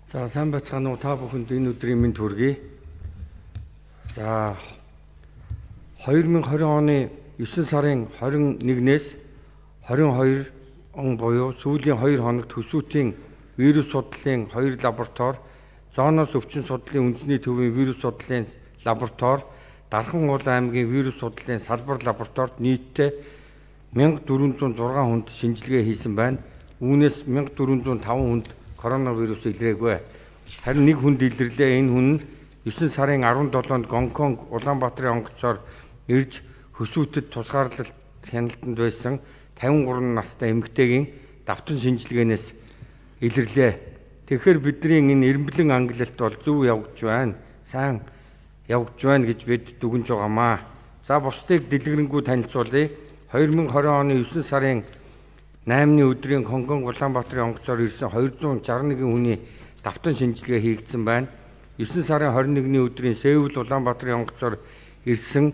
За сайн байцгаана уу та бүхэнд энэ өдрийн мэнд хүргэе. За 2020 оны 9 сарын 21-ээс 22 он буюу сүүлийн 2 хоногт төсвүүдийн вирус судлалын 2 лаборатори, зооноос өвчин судлалын үндэсний төвийн вирус судлалын лаборатори, Дархан Улаан аймгийн вирус судлалын салбар лабораторид нийтдээ 1406 хүнд шинжилгээ хийсэн байна. Үүнээс 1405 хүнд коронавирус илрээгүй. Харин нэг хүнд илэрлээ. Энэ хүн нь 9 сарын 17-нд Гонконг Улаанбаатарын онгоцоор ирж хөсөөтөд тусгаарлалт хяналтанд байсан 53 настай эмэгтэйгийн давтан шинжилгээнээс илэрлээ. Тэгэхээр бидний энэ эренбэлэн ангилалт бол зөв явагдж байна. Сайн явагдж байна гэж бид дүгнж байгаамаа. За бусдыг дэлгэрэнгүй танилцуулъя. 2020 оны 9 сарын 8-ны өдрийн Гонконг Улаанбаатарын онгоцоор ирсэн 261 хүний давтан шинжилгээ хийгдсэн байна. 9 сарын 21-ний өдрийн Сеул Улаанбаатарын онгоцоор ирсэн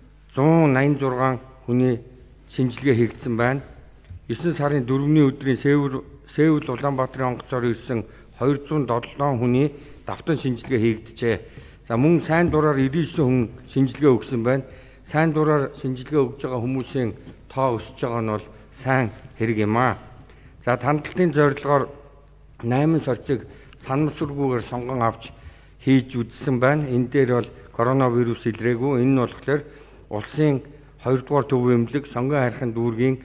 186 хүний шинжилгээ хийгдсэн байна. 9 сарын 4-ний өдрийн Сеул Улаанбаатарын онгоцоор ирсэн 207 хүний давтан шинжилгээ хийгджээ. За мөн сайн дураар 99 хүн шинжилгээ өгсөн байна. Сайн дураар шинжилгээ өгж байгаа хүмүүсийн тоо өсөж байгаа нь бол сайн хэрэг юм аа. За тандалтын зорилгоор 8 сорцыг санамсаргүйгээр сонгон авч хийж үзсэн байна. Энэ дээр бол коронавирус илрээгүй. Энэ нь болохоор улсын 2 дугаар төв эмнэлэг сонгон хайрхан дүүргийн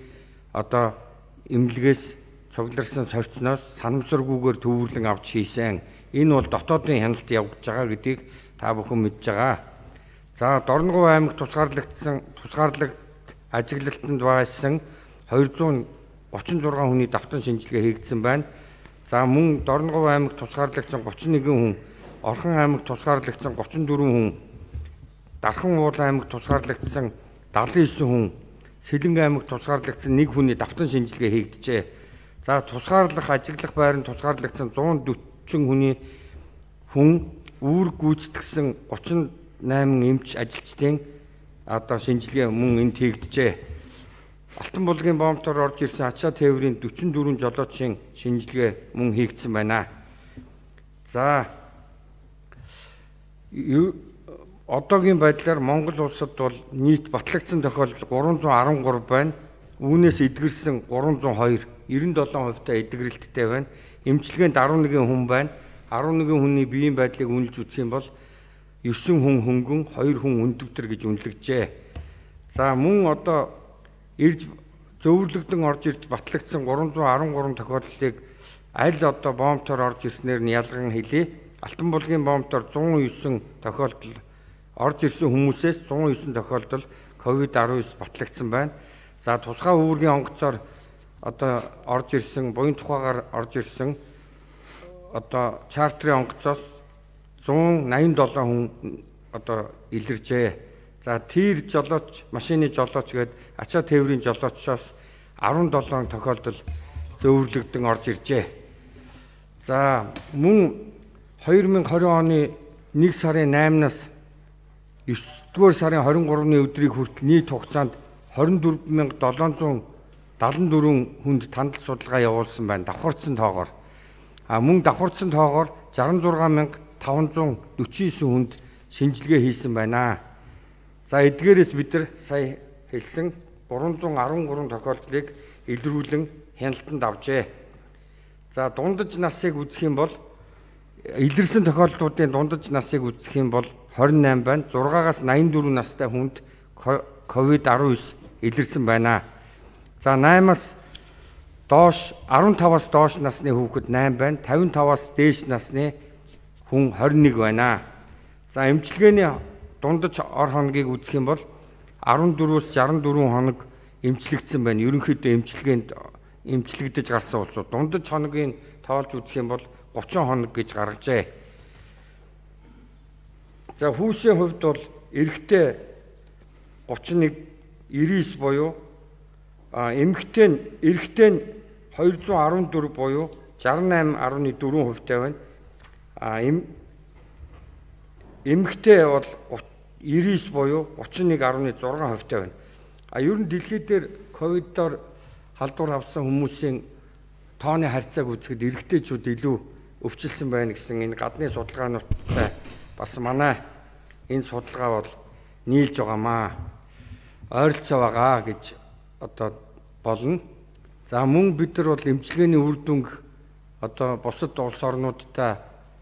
эмнэлгээс цугларсан сорцноос санамсаргүйгээр төвөрлөн авч хийсэн. Энэ бол дотоодын хяналт явагдаж байгаа гэдгийг та бүхэн мэдж байгаа. За Дорногов аймагт тусгаарлагт ажиглалтанд байсан 236 хүний давтан шинжилгээ хийгдсэн байна. За мөн Дорногов аймагт тусгаарлагдсан 31 хүн, Орхон аймагт тусгаарлагдсан 34 хүн, Дархан Улаан аймагт тусгаарлагдсан 79 хүн, Сэлэнг аймагт тусгаарлагдсан 1 хүний давтан шинжилгээ хийгджээ. За тусгаарлах, ажиглах байранд тусгаарлагдсан 140 хүн үүрэг гүйцэтгэсэн 38 эмч ажилчдын шинжилгээ мөн энд хийгджээ. Алтан булгийн боомтоор орж ирсэн ачаа тээврийн 44 жолоочийн шинжилгээ мөн хийгдсэн байна. За одоогийн байдлаар Монгол улсад бол нийт батлагдсан тохиолдол 313 байна. Үүнээс эдгэрсэн 302, 97% эдгэрэлттэй байна. Эмчилгээнд 11 хүн байна. 11 хүний биеийн байдлыг үнэлж үзэх юм бол 9 хүн хөнгөн, 2 хүн өндөвтөр гэж үнэлэгджээ. За мөн ирж зөвөрлөгдөн орж ирж батлагдсан 313 тохиолдлыг аль боомтоор орж ирснээр нь ялган хэлье. Алтан булгийн боомтоор 109 тохиолдол орж ирсэн хүмүүсээс 109 тохиолдол COVID-19 батлагдсан байна. За тусгай үүргийн онгоцоор орж ирсэн, буян тухайгаар орж ирсэн чартрын онгоцоос 187 хүн илэржээ. За тир жолооч, машины жолооч гээд ачаа тээврийн жолоочоос 17 тохиолдол зөвөрлөгдөн орж иржээ. За мөн 2020 оны 1 сарын 8-наас 9-р сарын 23-ны өдрийг хүртэл нийт хугацаанд 24774 хүнд тандал судалгаа явуулсан байна. Давхарцсан тоогоор. Мөн давхарцсан тоогоор 66549 хүнд шинжилгээ хийсэн байна. За эдгээрээс бид нар сая хэлсэн 313 тохиолдлыг илрүүлэн хяналтанд авжээ. За дундаж насыг үзэх юм бол илэрсэн тохиолдлуудын дундаж насыг үзэх юм бол 28 байна. 6-аас 84 настай хүнд COVID-19 илэрсэн байна. За 8-аас доош 15-аас доош насны хүүхэд 8 байна. 55-аас дээш насны хүн 21 байна. За эмчилгээний дундаж ор хоногийг үзэх юм бол 14-өөс 64 хоног эмчлэгдсэн байна. Ерөнхийдөө эмчлэгдэж гарсан улсууд дундаж хоногийн тоолж үзэх юм бол 30 хоног гэж гаргажээ. За хүүсийн хувьд бол эрэгтэй 31.99 буюу эрэгтэй нь 214 буюу 68.4% байна. Эмэгтэй бол 99 буюу 31.6% байна. Ер нь дэлхийд дээр ковидоор халдвар авсан хүмүүсийн тооны харьцааг үзэхэд эрэгтэйчүүд илүү өвчлсөн байна гэсэн энэ гадны судалгаануудтай бас манай энэ судалгаа бол нийлж байгаамаа. Ойролцоо байгаа гэж одоо болно. За мөн бид нар бол эмчилгээний үр дүнг одоо бусад улс орнуудтай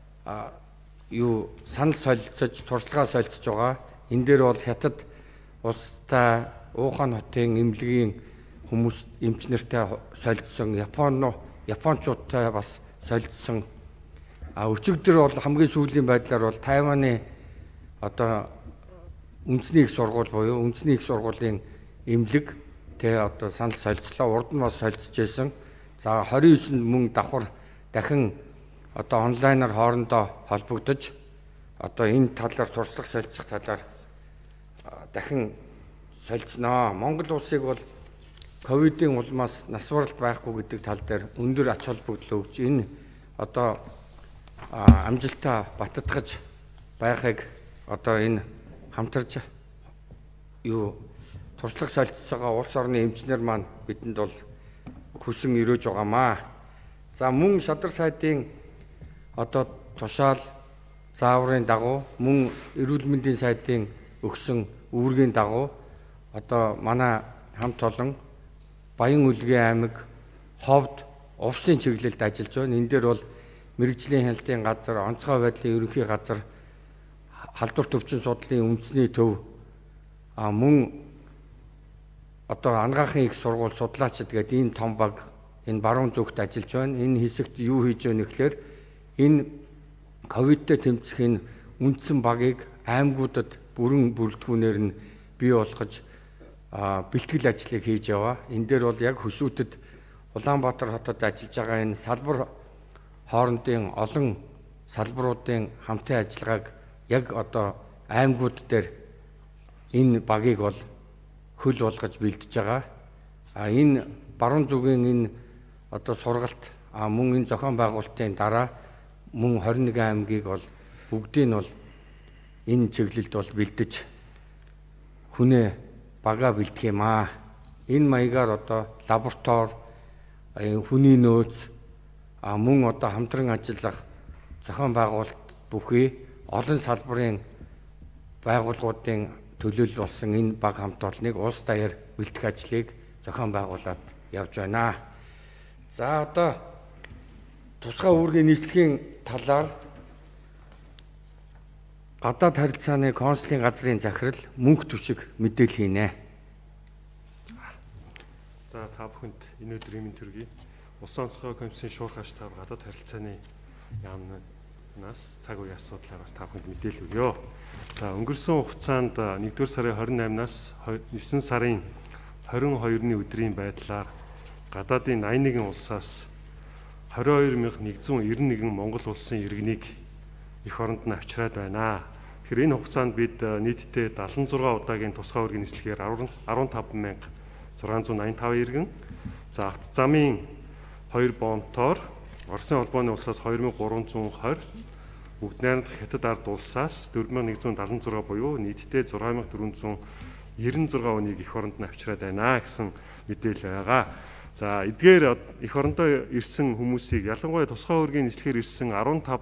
санал солилцож, туршлагаа солилцож байгаа. Энэ дээр бол хятад улстай, Ухаан хотын эмнэлгийн хүмүүс эмч нартай солилцсон, Япончуудтай бас солилцсон. Өчигдөр бол хамгийн сүүлийн байдлаар бол Тайваны одоо үндэсний их сургууль буюу үндэсний их сургуулийн эмнэлэг одоо санал солилцлоо. Урд нь бас солилцож байсан. За 29-нд мөн давхар дахин одоо онлайнаар хоорондоо холбогдож одоо энэ талаар туршлага солилцох талаар дахин солилцноо. Монгол улсыг бол ковидын улмаас нас баралт байхгүй гэдэг тал дээр өндөр ач холбогдол өгч энэ одоо амжилтаа баттгаж байхыг одоо энэ хамтарч туршлага солилцоогоо улс орны эмчнэр маань бидэнд бол хүсэн өрөөж байгаамаа. За мөн шадар сайдын одоо тушаал зааврын дагуу мөн эрүүл мэндийн сайдын өгсөн үүргийн дагуу одоо манай хамт олон Баян Үлгийн аймаг Ховд увсын чиглэлд ажиллаж байна. Энэ дээр бол мэрэгжлийн хяналтын газар, онцгой байдлын ерөнхий газар, халдвар төвчин судлалын үндэсний төв мөн одоо анагаахын их сургууль судлаачид гэдэг ийм том баг энэ баруун зүгт ажиллаж байна. Энэ хэсэгт юу хийж байна гэхээр энэ ковидтэй тэмцэх энэ үндсэн багийг аймагуудад бүрэн бүрэлдэхүүнээр нь бий болгож бэлтгэл ажлыг хийж яваа. Энэ дээр бол яг хөсөөдөд Улаанбаатар хотод ажиллаж байгаа энэ салбар хоорондын олон салбаруудын хамтын ажиллагааг яг одоо аймагуд дээр энэ багийг бол хөл болгож бэлдэж байгаа. Энэ баруун зүгийн энэ одоо сургалт мөн энэ зохион байгуулалтын дараа мөн 21 аймгийг бол бүгдийг нь бол энэ чиглэлд бол бэлдэж хүнээ бага бэлдэх юм аа. Энэ маягаар одоо лаборатори, хүний нөөц мөн одоо хамтран ажиллах зохион байгуулалт бүхий олон салбарын байгууллагуудын төлөөлөл болсон энэ баг хамт олныг улс даяар бэлтгэх ажлыг зохион байгуулад явж байна. За одоо тусгай үүргийн нийслэлийн талаар гадаад харилцааны консулын газрын захирал мөнх түшиг мэдээлэл хийнэ. За та бүхэнд энэ өдрийн мэнд төргий. Улсын онцгой комиссийн шуурхай штаб гадаад харилцааны яамнаас цаг үеийн асуудлаар бас та бүхэнд мэдээлэл өгье. За өнгөрсөн хугацаанд 1-р сарын 28-наас 9 сарын 22-ны өдрийн байдлаар гадаадын 81 улсаас 22,191 Монгол улсын иргэнийг эх оронд нь авчираад байна. Тэгэхээр энэ хугацаанд бид нийтдээ 76 удаагийн тусгай үүргийн нислэгээр 15,685 иргэн, за авто замын 2 бомтоор Оросын холбооны улсаас 2,320, бүгд найрамдах хятад ард улсаас 4,176 буюу нийтдээ 6,496 хүнийг эх оронд нь авчираад байна гэсэн мэдээлэл байгаа. За эдгээр эх орондоо ирсэн хүмүүсийг ялангуяа тусгай үүргийн нислэгээр ирсэн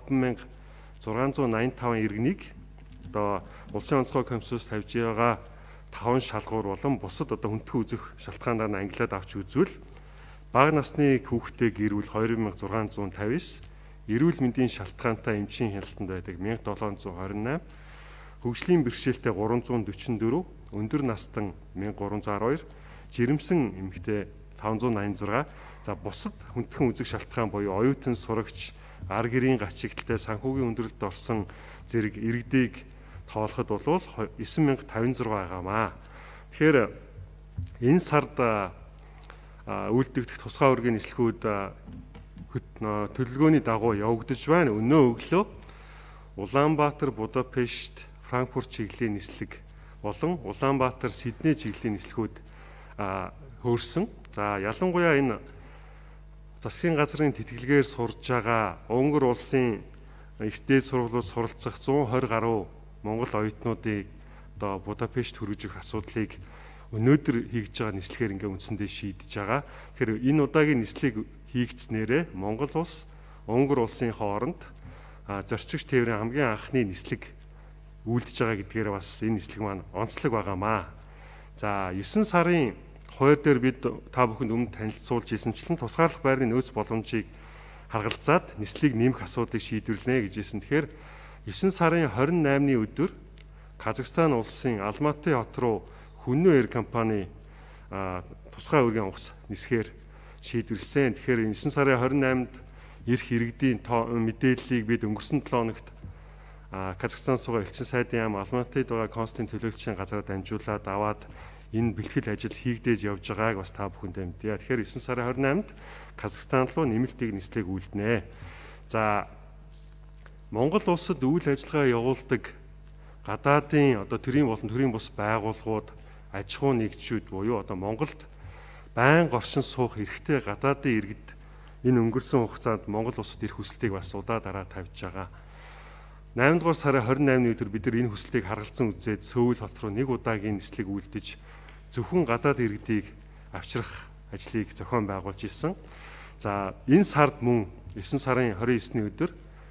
15,685 иргэнийг одоо улсын онцгой комиссоос тавьж байгаа 5 шалгуур болон бусад одоо хүндхэн үзэх шалтгаанаар нь ангилаад авч үзвэл бага насны хүүхдээ гэрүүл 2,659, эрүүл мэндийн шалтгаантай эмчийн хяналтанд байдаг 1,728, хөгжлийн бэрхшээлтэй 344, өндөр настан 1,312, жирэмсэн эмэгтэй 586, за бусад хүндхэн үзэх шалтгаан буюу оюутан, сурагч, ар гэрийн гачигдaltaй санхүүгийн өндөрлөлд орсон зэрэг иргэдийг тоолоход бол 9,056 байгаамаа. Тэгэхээр энэ сард үйлдвэрлэх тусгай үүргийн нислэгүүд төлөвлөгөөний дагуу явагдаж байна. Өнөө өглөө Улаанбаатар, Будапешт, Франкфурт чиглэлийн нислэг болон Улаанбаатар, Сидней чиглэлийн нислэгүүд хөөрсөн. За ялангуяа энэ засгийн газрын тэтгэлгээр сурж байгаа Унгар улсын их дээд сургуулиуд суралцах 120 гаруй монгол оюутнуудыг одоо Будапешт хүргэж өгөх асуудлыг өнөөдөр хийж байгаа нислэгээр ингээ үндсэндээ шийдэж байгаа. Тэгэхээр энэ удаагийн нислэг хийгдснээрээ Монгол улс, Унгар улсын хооронд зорчигч тээврийн хамгийн анхны нислэг үйлдэж байгаа гэдгээр бас энэ нислэг маань онцлог байгаамаа. За 9 сарын 2 дээр бид та бүхэнд өмнө танилцуулж ирсэнчлэн тусгаарлах байрны нөөц боломжийг харгалзаад нислийг нэмэх асуудлыг шийдвэрлэнэ гэж хэлсэн. Тэгэхээр 9 сарын 28-ны өдөр Казахстан улсын Алматы хот руу Хүннү Air компани тусгай үргийн онгоц нисгээр шийдвэрлсэн. Тэгэхээр 9 сарын 28-нд ирэх иргэдийн мэдээллийг бид өнгөрсөн 7 хоногт Казахстан суугаа элчин сайдын яам Алматыд байгаа консулын төлөөлөгчийн газараа дамжуулаад аваад энэ бэлтгэл ажил хийгдэж явж байгааг бас та бүхэндээ мэдээ. Тэгэхээр 9 сарын 28-нд Казахстан руу нэмэлтийг нислэг үйлдэнэ. За Монгол улсад үйл ажиллагаа явуулдаг гадаадын төрийн болон төрийн бус байгууллагууд, аж ахуй нэгжүүд буюу Монголд байнга оршин суух эрхтэй гадаадын иргэд энэ өнгөрсөн хугацаанд Монгол улсад ирэх хүслийг бас удаа дараа тавьж байгаа. 8 дугаар сарын 28-ны өдөр бид нар энэ хүслийг харгалзан үзээд Сөүл хот руу нэг удаагийн нислэг үйлдэж зөвхөн гадаад иргэдийг авчрах ажлыг зохион байгуулж ирсэн. За энэ сард мөн 9 сарын 29-ний өдөр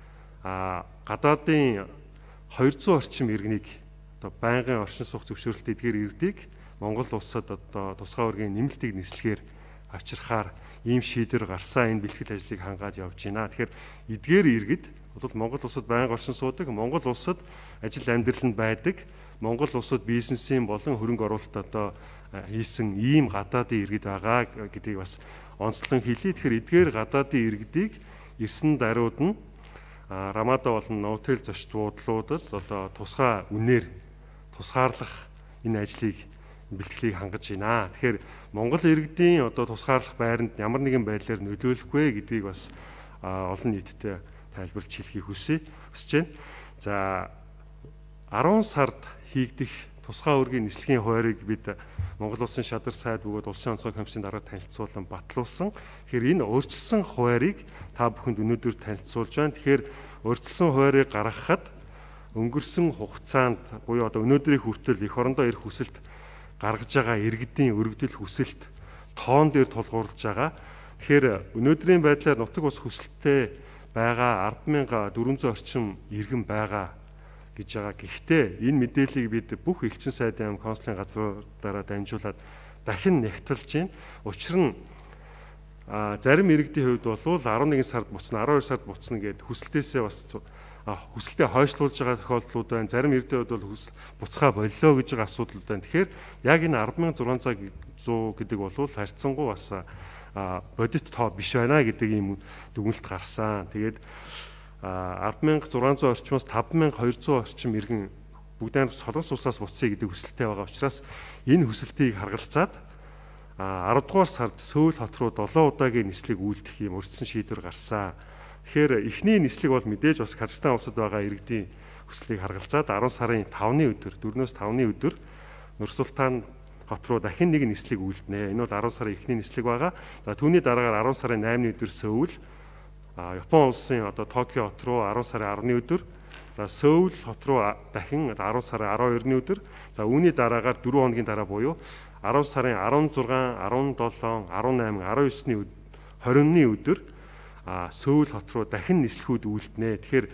гадаадын 200 орчим иргэнийг байнгын оршин суух зөвшөөрлөлт эдгээр иргэдийг Монгол улсад тусгай үргийн нэмэлтийг нислэгээр авчрахаар ийм шийдвэр гарсан. Энэ бэлтгэл ажлыг хангаад явж байна. Тэгэхээр эдгээр иргэд Монгол улсад байнга оршин суудаг, Монгол улсад ажил амьдралд байдаг, Монгол улсад бизнесийн болон хөрөнгө оруулалт хийсэн ийм гадаадын иргэд байгаа гэдгийг бас онцлон хэлье. Тэгэхээр эдгээр гадаадын иргэдийг ирсэн даруйд нь Рамада болон Новотел зочд буудлуудад тусгай үнээр тусгаарлах энэ ажлыг бэлтгэлийг хангаж байна. Тэгэхээр Монгол иргэдийн тусгаарлах байранд ямар нэгэн байдлаар нөлөөлөхгүй гэдгийг бас олон нийтэд тайлбарлаж хэлхийг хүсэж байна. За 10 сард хийгдэх тусгай үргийн нислэгийн хуваарийг бид Монгол улсын шадар сайд бөгөөд улсын онцгой комиссийн дараа танилцуулан батлуулсан. Тэгэхээр энэ өөрчилсөн хуваарийг та бүхэнд өнөөдөр танилцуулж байна. Тэгэхээр өөрчилсөн хуваарийг гаргахад өнгөрсөн хугацаанд буюу өнөөдрийн хүртэл эх орондоо ирэх хүсэлт гаргаж байгаа иргэдийн өргөдөл хүсэлт тоон дээр тулгуурлаж байгаа. Тэгэхээр өнөөдрийн байдлаар нутаг ус хүсэлттэй байгаа 10,400 орчим иргэн байгаа гэж байгаа. Гэхдээ энэ мэдээллийг бид бүх элчин сайдын яам консулын газруудаараа дамжуулаад дахин нягтлж байна. Учир нь зарим иргэдийн хувьд бол 11 сард буцна, 12 сард буцна гэд хүсэлтээсээ бас хүсэлтээ хойшлуулж байгаа тохиолдлууд байна. Зарим иргэдийн хувьд бол буцхаа боллоо гэж байгаа асуудал байна. Тэгэхээр яг энэ 10,600 гэдэг бол харьцангуй бас бодит тоо биш байна гэдэг ийм дүгнэлт гарсан. Тэгээд 10,600 орчмоос 5,200 орчим иргэн бүгдээр солонгос улсаас буцъя гэдэг хүсэлтэй байгаа учраас энэ хүсэлтийг харгалзаад 10 дугаар сард Сөүл хот руу 7 удаагийн нислэг үйлдэх юм өртсөн шийдвэр гарсан. Тэгэхээр эхний нислэг бол мэдээж бас Казахстан улсад байгаа иргэдийн хүслийг харгалзаад 10 сарын 5-ны өдөр 4-өөс 5-ны өдөр Нурсултан хот руу дахин нэг нислэг үйлдэнэ. Энэ бол 10 сарын эхний нислэг байгаа. За түүний дараагаар 10 сарын 8-ны өдөр Сөүл, Япон улсын Токио хот руу 10 сарын 10-ны өдөр, за Сөүл хот руу дахин 10 сарын 12-ны өдөр, за үүний дараагаар 4 хоногийн дараа буюу 10 сарын 16, 17, 18, 19-ний 20-ны өдөр Сөүл хот руу дахин нислэгүүд үйлдэнэ. Тэгэхээр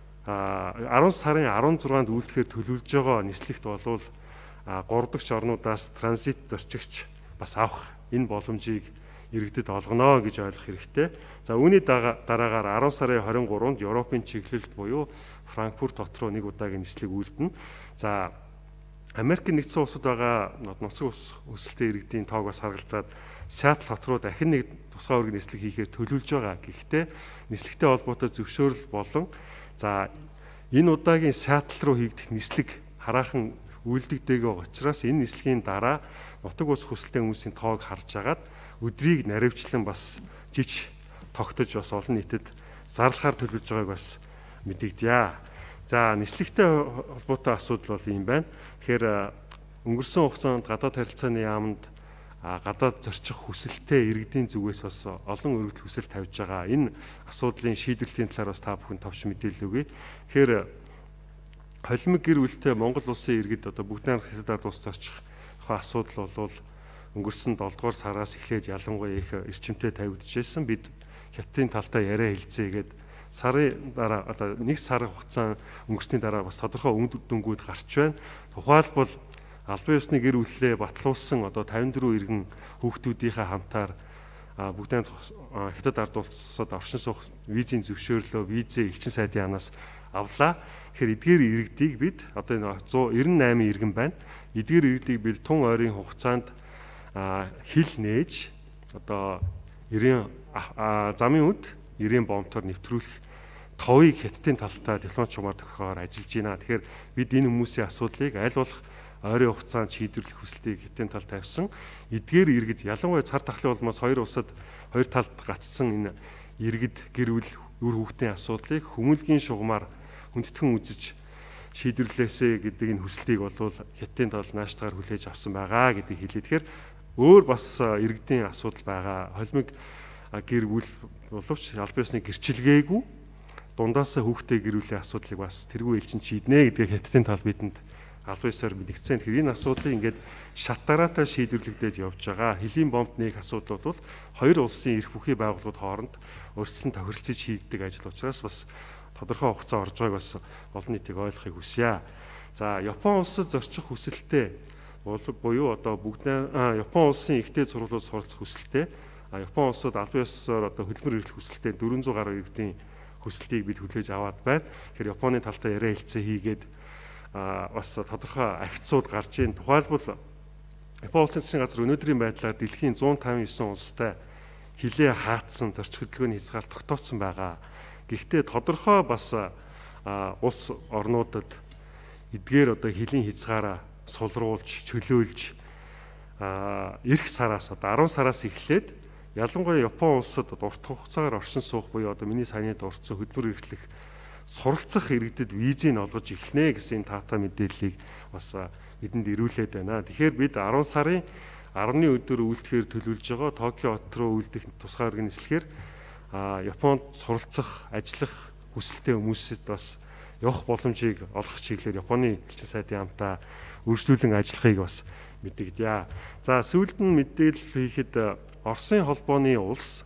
10 сарын 16-нд үйлдэхээр төлөвлөж байгаа нислэгт болвол 3 дахь орнуудаас транзит зорчигч бас авах энэ боломжийг иргэдэд олгоно гэж ойлгох хэрэгтэй. За үүний дараагаар 10 сарын 23-нд Европын чиглэлд буюу Франкфурт хот руу нэг удаагийн нислэг үйлдэнэ. За Америкийн нэгдсэн улсад байгаа нутаг өсөлттэй иргэдийн тоог бас харгалзаад Сиэтл хот руу дахин нэг тусгай үргийн нислэг хийхээр төлөвлөж байгаа. Гэхдээ нислэгтэй холбоотой зөвшөөрөл болон за энэ удаагийн Сиэтл руу хийгдэх нислэг хараахан үйлдэгдээгөө учраас энэ нислэгийн дараа нутаг ус хүсэлтэй хүмүүсийн тоог харж агаад өдрийг наривчлан бас жиж тогтож бас олон нийтэд зарлахаар төлөвлөж байгааг бас мэдэгдэе. За нислэгтэй холбоотой асуудал бол юм байна. Тэгэхээр өнгөрсөн хугацаанд гадаад харилцааны яамд гадаад зорчих хүсэлтэй иргэдийн зүгээс бас олон өргөдөл хүсэл тавьж байгаа. Энэ асуудлын шийдвэрлэлийн талаар бас та бүхэн товч мэдээлэл өгье. Тэгэхээр холимог гэр бүлтэй Монгол улсын иргэд бүгд хятадаар тус зорчих асуудал бол өнгөрсөн 7 дугаар сараас эхлээд ялангуяа их эрчимтэй тавигдж байсан. Бид хятадын талтай яриа хэлцээгээд сарын дараа одоо 1 сар хугацаа өнгөрсний дараа бас тодорхой үн дүнгууд гарч байна. Тухайлбал албан ёсны гэр бүлээ батлуулсан одоо 54 иргэн хүүхдүүдийнхээ хамтаар бүгдээ хятад ард улсад оршин суух визийн зөвшөөрлөө визээ элчин сайдын анаас авлаа. Тэгэхээр эдгээр иргэдийг бид одоо энэ 198 иргэн байна. Эдгээр иргэдийг бид тун ойрын хугацаанд хил нээж одоо 90 замын үед 90 бомтоор нэвтрүүлэх товыг хятадын талтай дипломат шугамар тохиогоор ажиллаж байна. Тэгэхээр бид энэ хүмүүсийн асуудлыг аль болох ойрын хугацаанд шийдвэрлэх хүслийг хятадын талд тавьсан. Эдгээр иргэд ялангуяа цар тахлын улмаас хоёр улсад хоёр талд гацсан энэ иргэд гэр бүл үр хүүхдийн асуудлыг хүмүүнлэгийн шугамар хүндэтгэн үзэж шийдвэрлээсэ гэдэг энэ хүслийг бол хятадын тал нааштайгаар хүлээж авсан байгаа гэдгийг хэлээ. Тэгэхээр өөр бас иргэдийн асуудал байгаа. Холимог гэр бүл боловч албан ёсны гэрчилгээгүй дундаасаа хүүхдээ гэр бүлийн асуудлыг бас тэргүй элчин шийднэ гэдгийг хятадын тал бидэнд албан ёсоор мэдгдсэн. Тэгэхээр энэ асуудлыг ингээд шат дараатай шийдвэрлэгдэж явж байгаа. Хөлийн бомб нэг асуудал бол хоёр улсын эрх бүхий байгууллагууд хооронд урьдчилан тохиролцож хийгдэг ажил учраас бас тодорхой хугацаа орж байгааг бас олон нийтийг ойлгохыг хүсье. За, Япон улсад зорчих хүсэлтэй буюу одоо Япон улсын ихтэй сургуулиуд суралцах хүсэлтэй. Япон улсад албан ёсоор одоо хөдөлмөр эрхлэх хүсэлтэй 400 гаруй иргэдийн хүслийг бид хүлээж аваад байна. Тэгэхээр Японы талтай яриа хэлцээ хийгээд бас тодорхой агцууд гарч ийн. Тухайлбал Япон улсын засгийн газар өнөөдрийн байдлаар дэлхийн 159 улстай хилээ хаацсан зорчих хөдөлгөөний хязгаар тогтооцсон байгаа. Гэхдээ тодорхой бас улс орнуудад эдгээр одоо хилийн хязгаараа сулруулж, чөлөөлж эх сараас одоо 10 сараас эхлээд ялангуяа Япон улсад урт хугацаагаар оршин суух буюу одоо миний саяны дурдсан хөдөлмөр эрхлэх суралцах иргэдэд визийг олгож эхлэнэ гэсэн таатай мэдээллийг бас бидэнд ирүүлээд байна. Тэгэхээр бид 10 сарын 10-ны өдөр үйлдэхээр төлөвлөж байгаа Токио хот руу үйлдэх тусгай иргэн нислэгээр Японд суралцах, ажиллах хүсэлтэй хүмүүсэд бас явах боломжийг олгох чиглэлээр Японы элчин сайдын хамтаа үргэлжлүүлэн ажиллахыг бас мэдэгдэе. За, сүүлд нь мэдээлэл хийхэд Оросын холбооны улс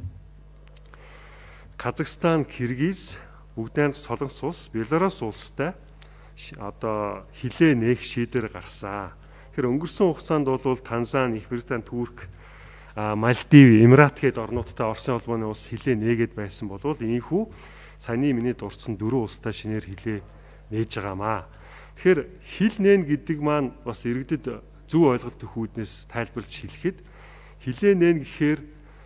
Казахстан, Киргиз, бүгдээр Солонгос улс, Беларусь улстай одоо хилээ нээх шийдвэр гарсан. Тэгэхээр өнгөрсөн хугацаанд бол Танзани, Их Британи, Турк, Мальдив, Эмират гээд орнуудтай Оросын холбооны улс хилээ нээгээд байсан бол ийхүү саяны миний дурдсан 4 улстай шинээр хилээ нээж байгаамаа. Тэгэхээр хил нээн гэдэг маань бас иргэдэд зөв ойлголт өгөх үүднээс тайлбарлаж хэлэхэд хилээ нээн гэхээр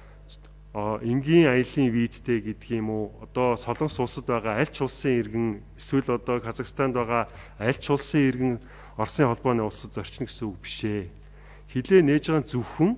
энгийн аялын визтэй гэдэг юм уу? Одоо Солонгос улсад байгаа аль ч улсын иргэн эсвэл одоо Казахстанд байгаа аль ч улсын иргэн Оросын холбооны улсад зорчно гэсэн үг биш ээ. Хилээ нээж байгаа зөвхөн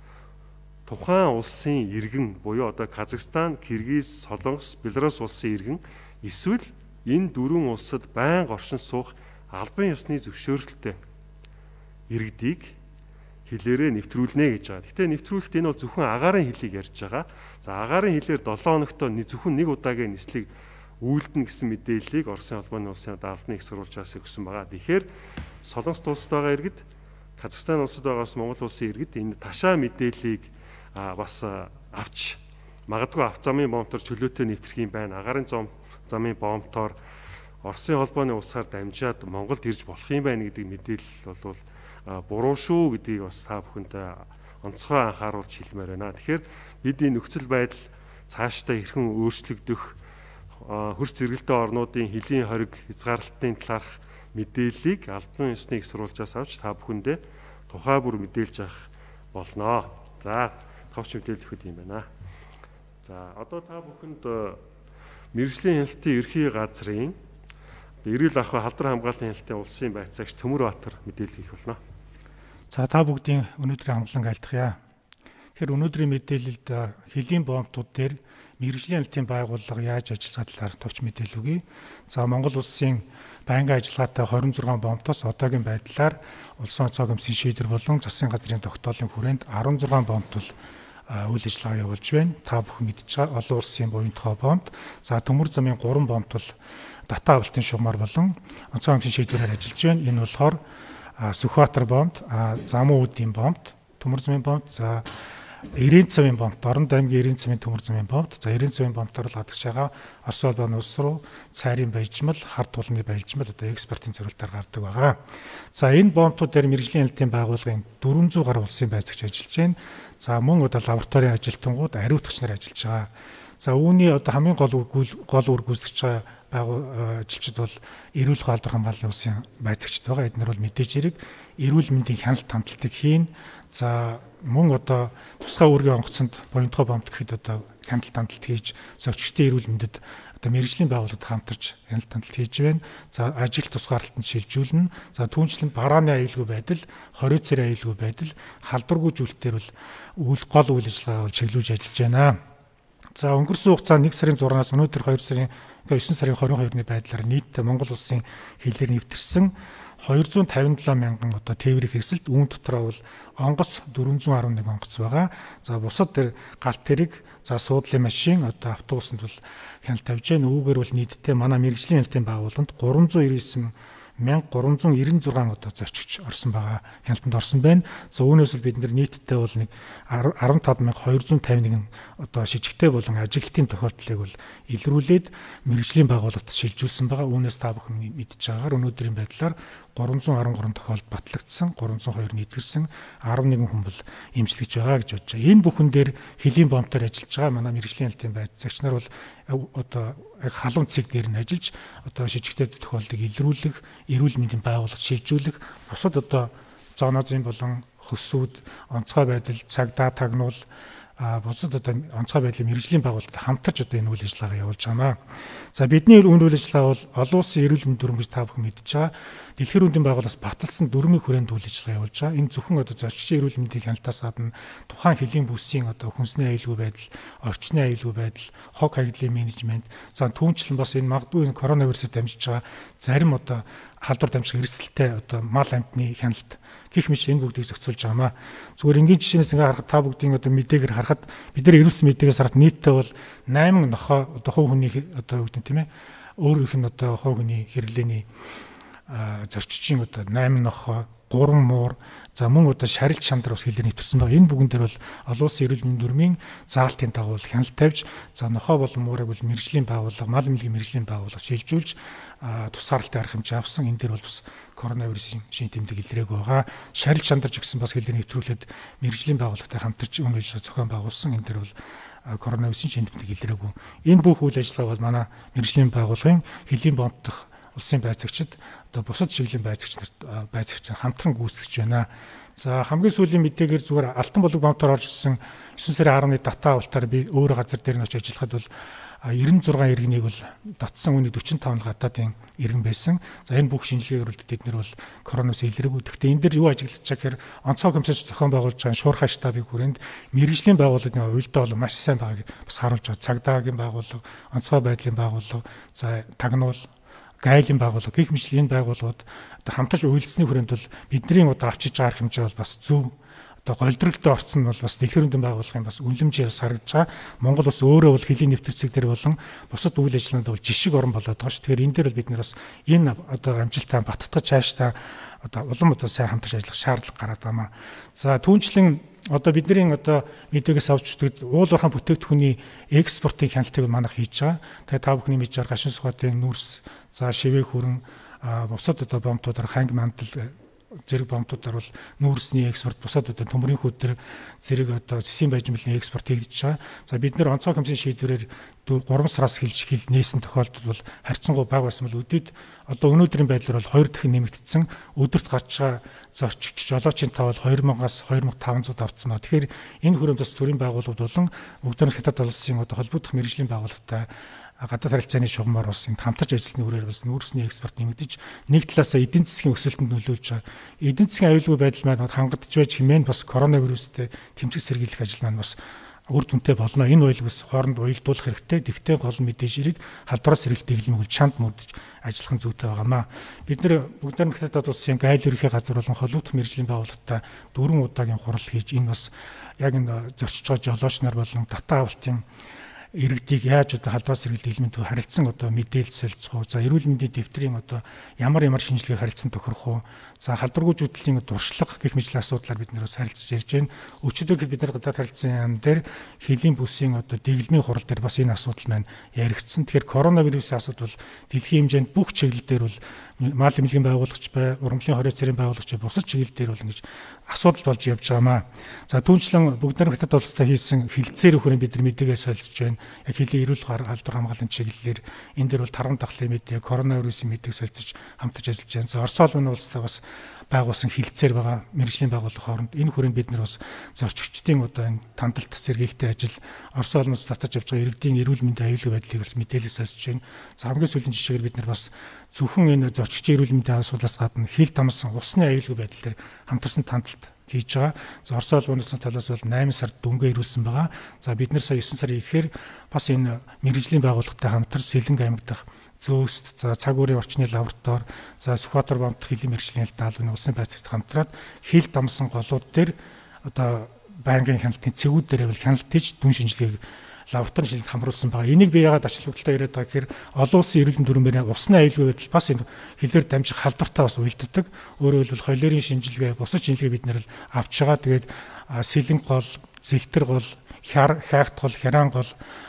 тухайн улсын иргэн буюу одоо Казахстан, Киргиз, Солонгос, Беларусь улсын иргэн эсвэл энэ дөрвөн улсад байнга оршин суух албан ёсны зөвшөөрөлттэй иргэдийг хилээрээ нэвтрүүлнэ гэж байгаа. Гэтэ нэвтрүүлэлт энэ бол зөвхөн агаарын хилийг ярьж байгаа. За, агаарын хилээр 7 хоногт зөвхөн нэг удаагийн нислэг үйлдэнэ гэсэн мэдээллийг Оросын холбооны улсын албаны их сурвалжаас өгсөн байгаа. Тэгэхээр Солонгос улсад байгаа иргэд, Казахстан улсад байгаас Монгол улсын иргэд энэ ташаа мэдээллийг бас авч магадгүй авт замын бомтор чөлөөтэй нэвтрэх юм байна. Агаарын замын бомтоор Оросын холбооны улсаар дамжаад Монголд ирж болох юм байна гэдэг мэдээлэл бол буруу шүү гэдгийг бас та бүхэнд онцгой анхааруулж хэлмээр байна. Тэгэхээр бид энэ нөхцөл байдал цаашдаа хэрхэн өөрчлөгдөх, хөрс зэрэгэлдээ орнуудын хилийн хориг хязгаарлалтын талаарх мэдээллийг албан ёсны их сурвалжаас авч та бүхэндээ тухай бүр мэдээлж авах болно. За, товч мэдээлэл өгөх юм байна. За, одоо та бүхэнд мэргэжлийн хяналтын ерхий газрын Эрүүл ахуй халдвар хамгаалалтын хяналтын улсын байцаагч Төмөрбаатар мэдээлэл хийх болно. За, та бүгдийн өнөөдрийн амглан айлтгая. Тэгэхээр өнөөдрийн мэдээлэлд хилийн бомбтууд дээр мэргэжлийн хяналтын байгууллага яаж ажиллагаа талаар товч мэдээлэл өгье. За, Монгол улсын байнгын ажиллагаатай 26 бомбтоос одоогийн байдлаар улсын онцгой комиссийн шийдвэр болон засгийн газрын тогтоолын хүрээнд 16 бомбт үйл ажиллагаа явуулж байна. Та бүхэн мэдж байгаа олон улсын буянтгой бомбт, за төмөр замын 3 бомбт бол Дата авалтын шугамар болон онцгой комиссийн шийдвэрээр ажиллаж байна. Энэ болохоор Сүхбаатар бомбт, Замун үүдийн бомбт, Төмөр замын бомбт, за Эрийн цавын бомб, Дорнод аймгийн Эрийн цавын төмөр замын бомб, за Эрийн цавын бомбоор л гадагш байгаа Орос улбаны улс руу цайрын баяжмал, хард тулны баяжмал одоо экспортын зорилтоор гардаг байгаа. За энэ бомбтууд дээр мэргэжлийн хяналтын байгууллагын 400 гаруй улсын байцаагч ажиллаж байна. За мөн одоо лабораторийн ажилтнууд, ариутгагч нар ажиллаж байгаа. За үүний одоо хамгийн гол үр гүйцэтгэж байгаа ажилчид бол эрүүл халдвар хамгааллын улсын байцаагчд байгаа. Эдгээр бол мэдээж хэрэг эрүүл мэндийн хяналт хандлтыг хийн. За мөн одоо тусгай үүргийн онгоцонд буянтгой бомб гэхэд одоо хяналт хандлт хийж зочдын эрүүл мэндэд одоо мэргэжлийн байгууллагад хамтарч хяналт хандлт хийж байна. За ажил тусгаарлалтанд шилжүүлнэ. За түүнчлэн барааны аюулгүй байдал, хорийн цэрийн аюулгүй байдал, халдваргүй зүйлтээр бол гол үйл ажиллагаа чиглүүлж ажиллаж байна. За өнгөрсөн хугацаанд 1 сарын 6-наас өнөөдөр 2 сарын 9 сарын 22-ны байдлаар нийтдээ Монгол улсын хилээр нэвтэрсэн 257 мянган одоо тээврийн хэрэгсэлд үүн дотроо бол онгоц 411 онгоц байгаа. За бусад тэр галт тэрэг, за суудлын машин, одоо автобусанд бол хяналт тавьж байна. Үүгээр бол нийтдээ манай мэргэжлийн хяналтын байгууллаганд 399,396 одоо зорчигч орсон байгаа. Хяналтанд орсон байна. За үүнээс л бид нийтдээ бол нэг 15,251 одоо шижигтэй болон ажиглалтын тохиолдлыг бол илрүүлээд мэргэжлийн байгууллагад шилжүүлсэн байгаа. Үүнээс та бүхэн мэдж байгаагаар өнөөдрийн байдлаар 313 тохиолдол батлагдсан, 302 нийтгэрсэн, 11 хүн бол эмчлэгдэж байгаа гэж бодож байгаа. Энэ бүхэн дээр хөлийн бомбтоор ажиллаж байгаа манай мэргэжлийн хяналтын байцаагч нар бол одоо халуун цэг дээр нь ажиллаж одоо шижигтэй тохиолдлыг илрүүлэх, эрүүл мэндийн байгууллагад шилжүүлэх, бусад одоо зоонозын болон хөсүүд, онцгой байдал, цагдаа тагнуул бусад одоо онцгой байдлын мэргэжлийн байгууллагад хамтарч одоо энэ үйл ажиллагаа явуулж байна. За бидний үйл ажиллагаа бол олон улсын эрүүл мэндийн дүрм гэж та бүхэн мэдж байгаа. Дэлхийн эрүүл мэндийн байгууллагаас баталсан дүрмийн хүрээнд үйл ажиллагаа явуулж байгаа. Энэ зөвхөн одоо зорчигчдын эрүүл мэндийн хяналтаас гадна тухайн хөлийн бүсийн одоо хүнсний аюулгүй байдал, орчны аюулгүй байдал, хог хаягдлын менежмент, за түүнчлэн бас энэ магадгүй энэ коронавирусээр дамжиж байгаа зарим одоо халдвар дамжих эрсдэлтэй одоо мал амьтны хяналт гэх мэт энэ бүгдийг зохицуулж байгаамаа. Зүгээр энгийн жишээнээс ингээ харахад та бүгдийн одоо мэдээгээр харахад бид нар эрүүлсэн мэдээгээс харахад нийтдээ бол 8 нохой одоо хувь хүний одоо юу гэдэг тийм ээ өөр их нь одоо хувь хүний хэрэглээний зорчигчийн одоо 8 нохой, 3 муур, за мөн одоо шарилт шамдар бас хэлээр нэвтэрсэн байгаа. Энэ бүгэн дээр бол олон улсын эрүүл мэндийн дүрмийн заалтын дагуу хяналт тавьж, за нохой болон муурыг бол мэргэжлийн байгууллага, мал эмнэлгийн мэргэжлийн байгууллага шилжүүлж тусгаарлалтын арга хэмжээ авсан. Энэ дээр бол бас коронавирусын шин тэмдэг илрээгүй байгаа. Шарилт шамдарч гэсэн бас хэлээр нэвтрүүлээд мэргэжлийн байгууллагатай хамтарч үйл ажиллагаа зохион байгуулсан. Энэ дээр бол коронавирусын шин тэмдэг илрээгүй. Энэ бүх үйл ажиллагаа бол манай мэргэжлийн байгууллагын хөлийн бомбдох улсын байцаагчид одоо бусад чиглэлийн байцаагч хамтран гүйцэтгэж байна. За хамгийн сүүлийн мэдээгээр зүгээр Алтан болог бомбтоор орж ирсэн 9 сарын 10-ны дата авалтаар би өөр газар дээр нь очиж ажиллахад бол 96 иргэнийг бол татсан, үүний 45 нь гадаадын иргэн байсан. За энэ бүх шинжилгээгээр бол бид нар бол коронавирус илрээгүй. Гэхдээ энэ дээр юу ажиглаж байгаа гэхээр онцгой комиссарч зохион байгуулж байгаа шуурхай штабын хүрээнд мэргэжлийн байгууллагын уялдаа бол маш сайн байгааг бас харуулж байгаа. Цагдаагийн байгууллага, онцгой байдлын байгууллага, за тагнуул, гайлын байгууллага гэх мэт энэ байгууллагууд одоо хамтарч үйлдэлсний хүрээнд бол бидний одоо авчиж байгаа хэмжээ бол бас зөв одоо голдролтой орцсон нь бол бас дэлхийн эрүүл мэндийн байгууллагын бас үнэлэмжээр харагдж байгаа. Монгол улс өөрөө бол хөлийн нэвтэрцэг дээр болон бусад үйл ажиллагаанд бол жишг орон болоод байгаа ш. Тэгэхээр энэ дээр бол бид нар бас энэ одоо амжилтаа баттгаж цаашдаа одоо улам одоо сайн хамтарч ажиллах шаардлага гараад байна. За түүнчлэн одоо бидний одоо мэдээгээс авч үздэг уул уурхай бүтээгдэхүүний экспортын хяналтыг манайх хийж байгаа. Тэгээ та бүхний мэдж байгаа гашин сугаатын нүрс, за шивээ хүрэн, бусад одоо бомбтуудаар ханг мандал зэрэг бомбтуудаар бол нүүрсний экспорт, бусад одоо төмрийн хөдөр зэрэг одоо зэсийн байжмлын экспорт хийгдэж байгаа. За бид нэр онцгой комиссын шийдвэрээр 3 сараас хил нээсэн тохиолдолд бол харьцангуй бага байсан бол өдөрт одоо өнөөдрийн байдлаар бол 2 дахин нэмэгдсэн. Өдөрт гарч байгаа зорчигч жолоочийн тав бол 2000-аас 2500 авцсан ба. Тэгэхээр энэ хүрээнд бас төрийн байгууллагууд болон бүгд нэг хятад улсын одоо холбогдох мэргэжлийн байгууллагатай гадаад харилцааны шугамар бас энд хамтарч ажилласны үрээр бас нүүрсний экспорт нэмэгдэж нэг талаасаа эдийн засгийн өсөлтөнд нөлөөлж байгаа. Эдийн засгийн аюулгүй байдал маань хангагдж байж хэмээн бас коронавирустэй тэмцэх сэргийлэх ажил маань бас үр дүнтэй болно. Энэ уялг бас хооронд уялдуулах хэрэгтэй. Тэгтээ гол мэдээж хэрэг халдвараас сэргийлэх дэглэмийг чанд мөрдөж ажиллах нь зүйтэй байгаамаа. Бид нэр бүгд нэг хятад улсын гайл ерөнхий газар болон холбогдох мэргэжлийн байгууллагатай 4 удаагийн хурал хийж энэ бас яг энэ зорчиж байгаа жолооч нар болон дата авалтын иргэдийг яаж одоо халдвар сэргийлэх элемент харилцсан одоо мэдээлэл солилцох уу. За эрүүл мэндийн дэвтрийн одоо ямар шинжилгээ харилцан тохирох уу. За халдваргүй жүтлэлийн туршлага гэх мэт асуудлаар бид нэр бас харилцаж ярьж байна. Өчигдөр бид нар гадаад харилцан яам дээр хэлийн бүсийн одоо дэглэмийн хурал дээр бас энэ асуудал маань яригдсан. Тэгэхээр коронавирусын асуудал бол дэлхийн хэмжээнд бүх чиглэл дээр бол мал эмнэлгийн байгуулагч бай, ургамлын хорой цэрийн байгуулагч бусад чиглэл дээр бол ингэж асуудал болж явж байгаамаа. За түүнчлэн бүгд нар хятад улстай хийсэн хилцээр өхөрийн бид нар мэдээгээ солилцож байна. Яг хэлийн эрүүл халдвар хамгааллын чиглэлээр энэ дээр бол тарган дахлын мэдээ, коронавирусын мэдээг солилцож хамтарч ажиллаж байна. За Орос улсын улстай бас байгуулсан хилцээр байгаа мэргэжлийн байгууллага хооронд энэ хүрээнд бид нар бас зорчигчдын одоо энэ тандалт сэргийлэлтэй ажил Орос улсаас татаж авч байгаа иргэдийн эрүүл мэндийн аюулгүй байдлыг бас мэдээлэл солилцож байна. За хамгийн сүүлийн жишээгээр бид нар бас зөвхөн энэ зорчигчдын эрүүл мэндийн асуудлаас гадна хил дамсан усны аюулгүй байдал дээр хамтарсан тандалт хийж байгаа. За Орос улсын талаас бол 8 сард дүнгээ ирүүлсэн байгаа. За бид нар сая 9 сарын ихээр бас энэ мэргэжлийн байгууллагатай хамтар Сэлэнг аймаг дахь Зөөст, за цаг үеийн орчны лаборатори, за Сүхбаатар бамт хэлийн мэргэжлийн албаны улсын байцаагт хамтраад хил дамсан голууд дээр одоо байнгын хяналтын цэгүүд дээр бол хяналт хийж дүн шинжилгээг лабораторийн шинжилгээг хамруулсан байгаа. Энийг би яагаад ачлал бүгдээ яриад байгаа гэхээр олон улсын эрүүл мэндийн дүрмээр усны аюулгүй байдал бас энэ хилээр дамжих халдвартаа бас уйлддаг. Өөрөөр хэлбэл холерийн шинжилгээ, бусад шинжилгээ бид нэр авч байгаа. Тэгээд сэлэнг гол, зэлтэр гол, хайхт гол, хяраан гол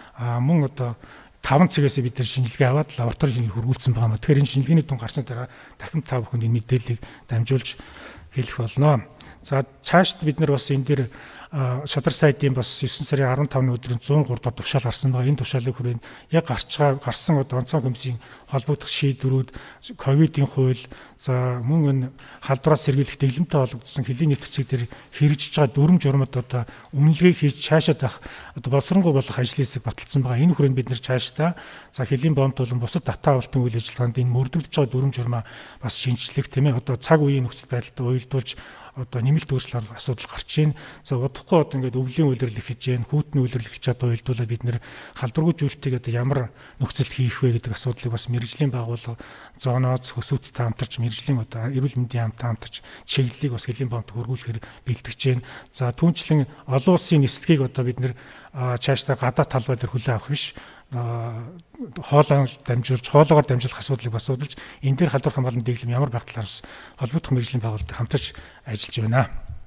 мөн одоо 5 цагаас бид нар шинжилгээ аваад лабораторийн шинжилгээ хөрвүүлсэн байгаа маа. Тэгэхээр энэ шинжилгээний дүн гарсны дараа дахин та бүхэнд энэ мэдээллийг дамжуулж хэлэх болно. За цаашд бид нар бас энэ дээр шадар сайдын бас 9 сарын 15-ны өдрийн 103 дахь тушаал гарсан байгаа. Энэ тушаалыг хүрээнд яг гарсан одоо онцгой комиссийн холбогдох шийдвэрүүд, ковидын хууль, за мөн энэ халдвараас сэргийлэх дэглэмтэй холбогдсон хэлийн нэвтрүүлэг дээр хэрэгжиж байгаа дүрм журмад одоо үнэлгээ хийж цаашаад авах одоо боловсронгуй болох ажлын хэсэг баталсан байгаа. Энэ хүрээнд бид нэр цаашдаа за хэлийн боомт болон бусад дата авалтын үйл ажиллагаанд энэ мөрдөгдөж байгаа дүрм журмаа бас шинжлэх тийм ээ одоо цаг үеийн нөхцөл байдалтай уялдуулж одоо нэмэлт өөрчлөлт асуудал гарч ийн. За удахгүй одоо ингээд өвлийн үйлрэл ихэж जैन, хүүтний үйлрэл ихэж чадаа уялдуулаад бид нэр халдваргүй зүйлтийг одоо ямар нөхцөлд хийх вэ гэдэг асуудлыг бас мэргэжлийн байгууллага зооноос хөсөөттэй хамтарч мэргэжлийн одоо эрүүл мэндийн хамтаа хамтарч чиглэлийг бас хэлийн боомт хөрвүүлэхээр бэлтгэж जैन. За түүнчлэн олон улсын нислэгийг одоо бид нэр цаашдаа гадаа талбай дээр хүлээн авах биш хоолоор дамжуулах асуудлыг бас судалж энэ дээр халдвар хамгааллын дэглэм ямар багтлаас холбогдох мэргэжлийн байгууллагатай хамтарч ажиллаж байна.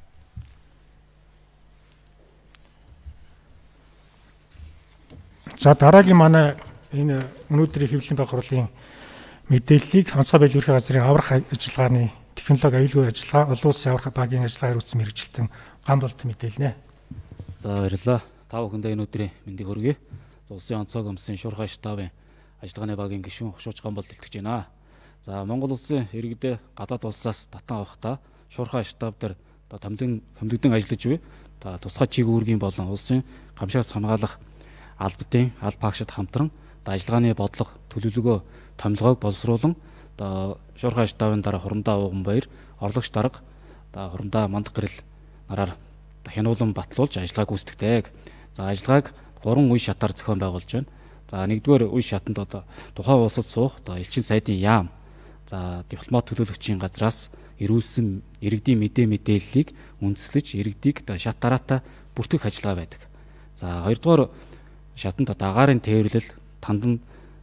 За дараагийн манай энэ өнөөдрийн хэвлэлийн баг хурлын мэдээллийг онцгой байдлын ерхий газрын аврах ажиллагааны технологи аюулгүй ажиллагаа олон улсын аврах багийн ажиллагаа хариуцсан мэргэжилтэн Гамболд мэдээлнэ. За баярлалаа. Та бүхэндээ энэ өдрийн мэндийг хүргэе. Улсын онцгой комиссийн шуурхай штабын ажиллагааны багийн гишүүн Хошууч Гамболд илтгэж байна. За Монгол улсын иргэдээ гадаад улсаас татан авахдаа шуурхай штаб дээр томилогдсон ажиллаж буй тусгай чиг үүргийн болон улсын гамшигаас хамгаалах албадын аль багшид хамтран ажиллагааны бодлого төлөвлөгөө томилгоог боловсруулан шуурхай штабын дараа Хурамдаа Ууганбаяр, орлогч дарга Хурамдаа Мандах гэрэл нараар хянуулан батлуулж ажиллагаа гүйцэтгэдэг. За ажиллагааг 3 үе шатаар зохион байгуулж байна. За нэгдүгээр үе шатанд одоо тухайн улсад суух элчин сайдын яам, за дипломат төлөөлөгчийн газраас ирүүлсэн иргэдийн мэдээллийг үндэслэж иргэдийг шат дараатаа бүртгэх ажиллагаа байдаг. За хоёрдугаар шатанд агаарын тээвэрлэл, танданд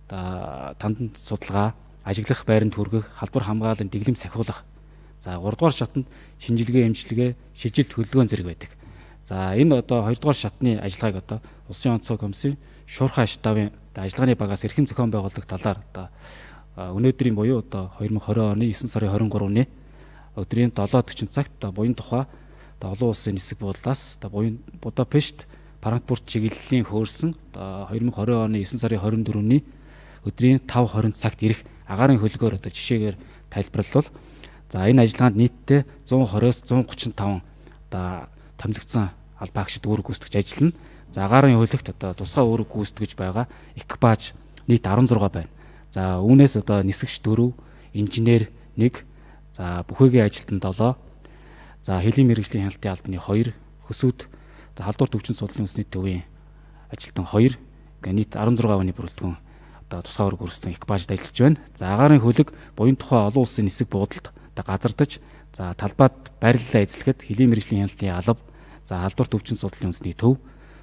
судалгаа, ажиглах байранд хүргэх, халдвар хамгааллын дэглэм сахиулах. За гуравдугаар шатанд шинжилгээ, эмчилгээ, шилжилт хөдөлгөөн зэрэг байдаг. За энэ одоо хоёрдугаар шатны ажиллагааг одоо улсын онцгой комиссийн шуурхай штабын ажиллагааны багаас эрхэн зохион байгуулах талаар одоо өнөөдрийн буюу одоо 2020 оны 9 сарын 23-ны өдрийн 7:40 цагт буян тухай олон улсын нисэх буудлаас буян Будапешт Франкфурт чиглэлийн хөөрсөн 2020 оны 9 сарын 24-ний өдрийн 5:20 цагт ирэх агаарын хөлгөөр одоо жишээгээр тайлбарлавал за энэ ажиллагаанд нийтдээ 120-с 135 одоо томилогдсон албаагчид үүрэг гүйцэтгэж ажиллана. За агаарын хөлөгт одоо тусгай үүрэг гүйцэтгэж байгаа экипаж нийт 16 байна. За үүнээс одоо нисгч 4, инженер 1, за бүхээгийн ажилтан 7, за хэлийн мэргэжлийн хяналтын албаны 2, хөсөөд халдвар төвчин судлалын үндэсний төвийн ажилтан 2, нийт 16 оны бүрэлдэхүүн одоо тусгай үүрэг гүйцэтгэх экипажд ажиллаж байна. За агаарын хөлөг буян тухай олон улсын нисэх буудалд газардаж за талбайд байрлалаа эзлэхэд хэлийн мэргэжлийн хяналтын алба, за халдвар төвчин судлалын үндэсний төв,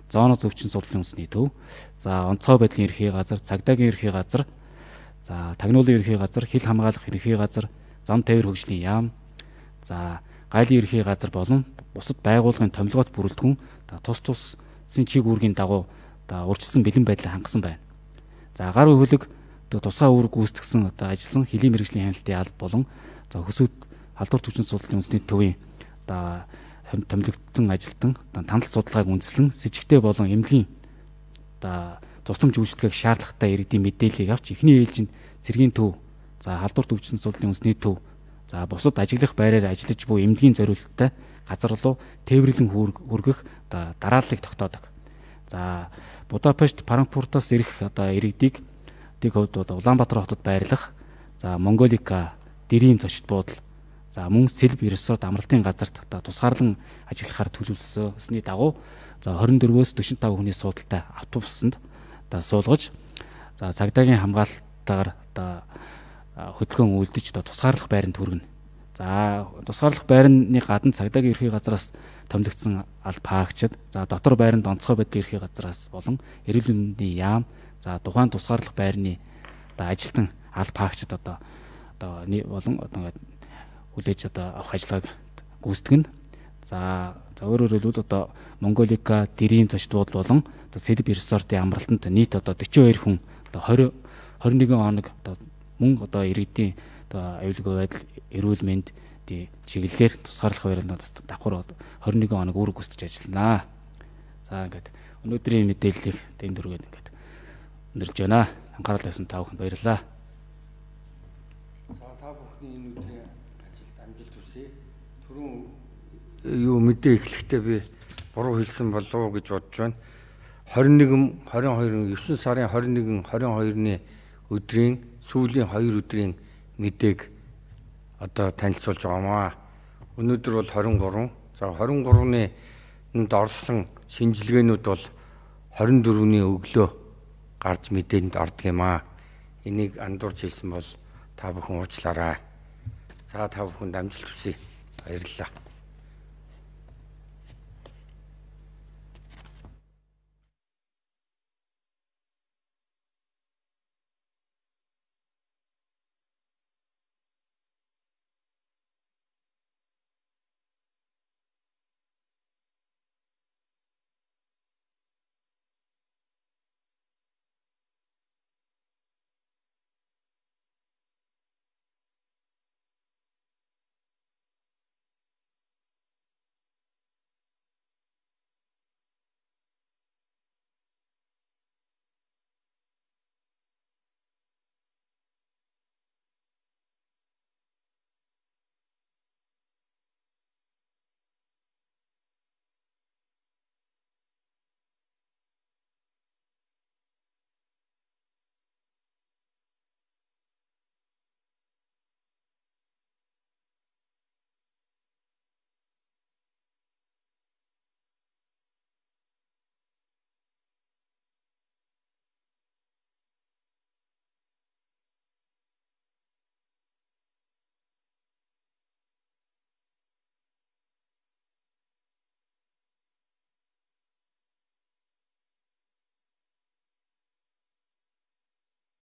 зооноос өвчин судлалын үндэсний төв, за онцгой байдлын ерхий газар, цагдаагийн ерхий газар, за тагнуулын ерхий газар, хил хамгаалах ерхий газар, зам тээвэр хөгжлийн яам, за гайлын ерхий газар болон бусад байгууллагын томилгоот бүрэлдэхүүн тус тусын чиг үүргийн дагуу урьдчилсан бэлэн байдлаа хангасан байна. За гар хөлөг тусгай үүрэг гүйцэтгэсэн ажилласан хөлийн мэргэжлийн хяналтын алба болон хөсөөд халдвар түвшин судлалын үндэсний төвийн томилогдсон ажилтан танал судалгааг үндэслэн с ิจ гтэй болон эмнэлгийн тусламж үйлчлэгийг шаардлагатай иргэдийн мэдээллийг авч эхний ээлжинд цэргийн төв, за халдвар түвшин судлалын үндэсний төв, за бусад ажиглах байраар ажиллаж буй эмнэлгийн зориулалттай газар руу тээвэрлэн хүргэх дарааллыг тогтоодог. За Будапешт, Франкфуртаас ирэх иргэдийг хувьд Улаанбаатар хотод байрлах, за Монголика, Дэрим зочид буудал, за мөн Сэлб resort амралтын газарт тусгаарлан ажиллахаар төлөвлөсөсний дагуу за 24-өөс 45 хүний суудалтай автобусанд суулгаж, за цагдаагийн хамгаалтаар хөдөлгөөн үлдэж тусгаарлах байранд хүргэнэ. За тусгаарлах байрны гадна цагдаагийн ерхий газараас томилогдсон алба хаагчид, за дотор байранд онцгой байдлын ерхий газараас болон эрүүл мэндийн яам, за тухайн тусгаарлах байрны ажилтан алба хаагчид болон хүлээж авах ажиллагааг гүйцэтгэнэ. За өөрөөр хэлбэл Монголика, Дэрим зочид буудал болон Сэлб resort-ийн амралтанд нийт 42 хүн 21 хоног мөн иргэдийн аюулгүй байдал, эрүүл мэнд чиглэлээр тусгаарлах байранд давхар 21 хоног үүрэг гүйцэтгэж ажилланаа. За ингээд өнөөдрийн мэдээллийг тэн дөрөв ингээд өндөрж байна. Анхаарал тавьсан та бүхэнд баярлалаа. За та бүхний энэ өдрийн ажилд амжилт хүсье. Түрүүн мэдээ эхлэхдээ би буруу хэлсэн болов уу гэж бодож байна. 21, 22, 9 сарын 21, 22-ны өдрийн сүүлийн 2 өдрийн мэдээг танилцуулж байгаамаа. Өнөөдөр бол 23. За 23-ны орсон шинжилгээнүүд бол 24-ний өглөө гарч мэдээнд ордог юм аа. Энийг андуурч хэлсэн бол та бүхэн уучлаарай. За та бүхэнд амжилт хүсье. Баярлалаа.